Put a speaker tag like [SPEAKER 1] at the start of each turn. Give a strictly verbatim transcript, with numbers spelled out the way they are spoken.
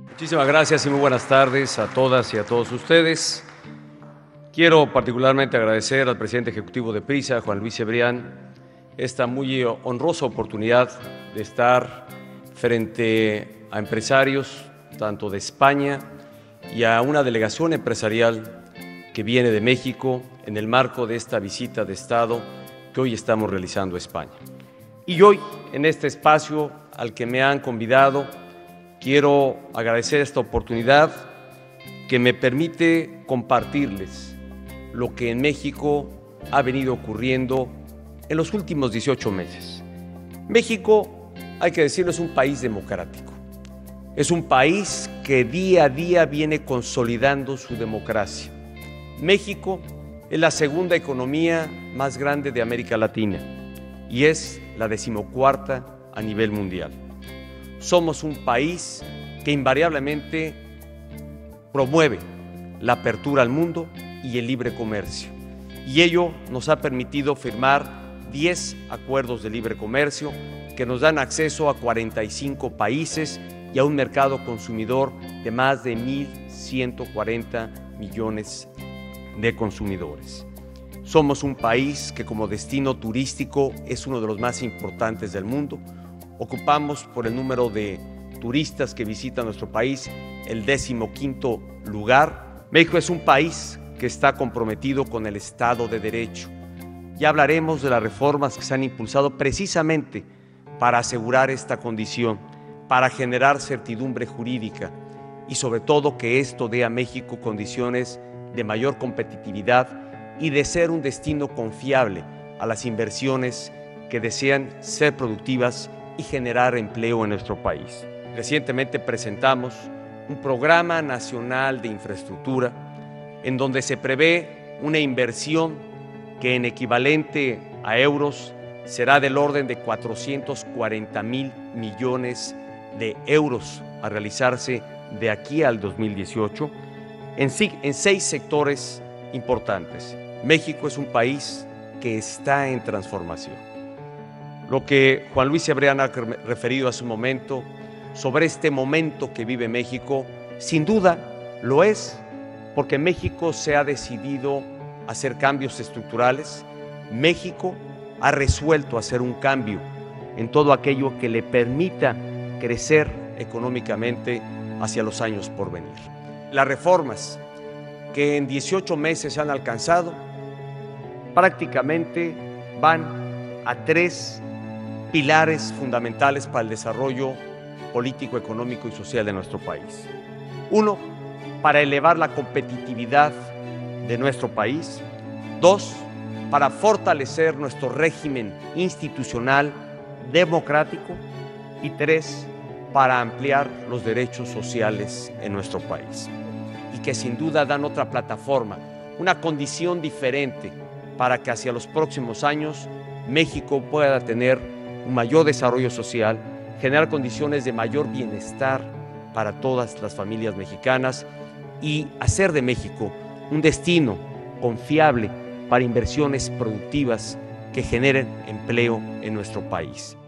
[SPEAKER 1] Muchísimas gracias y muy buenas tardes a todas y a todos ustedes. Quiero particularmente agradecer al presidente ejecutivo de PRISA, Juan Luis Cebrián, esta muy honrosa oportunidad de estar frente a empresarios tanto de España y a una delegación empresarial que viene de México en el marco de esta visita de Estado que hoy estamos realizando a España. Y hoy, en este espacio al que me han convidado, quiero agradecer esta oportunidad que me permite compartirles lo que en México ha venido ocurriendo en los últimos dieciocho meses. México, hay que decirlo, es un país democrático. Es un país que día a día viene consolidando su democracia. México es la segunda economía más grande de América Latina y es la decimocuarta a nivel mundial. Somos un país que invariablemente promueve la apertura al mundo y el libre comercio. Y ello nos ha permitido firmar diez acuerdos de libre comercio que nos dan acceso a cuarenta y cinco países y a un mercado consumidor de más de mil ciento cuarenta millones de consumidores. Somos un país que como destino turístico es uno de los más importantes del mundo. Ocupamos por el número de turistas que visitan nuestro país el decimoquinto lugar. México es un país que está comprometido con el Estado de Derecho. Ya hablaremos de las reformas que se han impulsado precisamente para asegurar esta condición, para generar certidumbre jurídica y sobre todo que esto dé a México condiciones de mayor competitividad y de ser un destino confiable a las inversiones que desean ser productivas y generar empleo en nuestro país. Recientemente presentamos un programa nacional de infraestructura en donde se prevé una inversión que en equivalente a euros será del orden de cuatrocientos cuarenta mil millones de euros a realizarse de aquí al dos mil dieciocho en, en seis sectores importantes. México es un país que está en transformación. Lo que Juan Luis Cebrián ha referido hace un momento sobre este momento que vive México, sin duda lo es, porque México se ha decidido a hacer cambios estructurales. México ha resuelto hacer un cambio en todo aquello que le permita crecer económicamente hacia los años por venir. Las reformas que en dieciocho meses se han alcanzado prácticamente van a tres pilares fundamentales para el desarrollo político, económico y social de nuestro país. Uno, para elevar la competitividad de nuestro país. Dos, para fortalecer nuestro régimen institucional democrático. Y tres, para ampliar los derechos sociales en nuestro país. Y que sin duda dan otra plataforma, una condición diferente para que hacia los próximos años México pueda tener un mayor desarrollo social, generar condiciones de mayor bienestar para todas las familias mexicanas y hacer de México un destino confiable para inversiones productivas que generen empleo en nuestro país.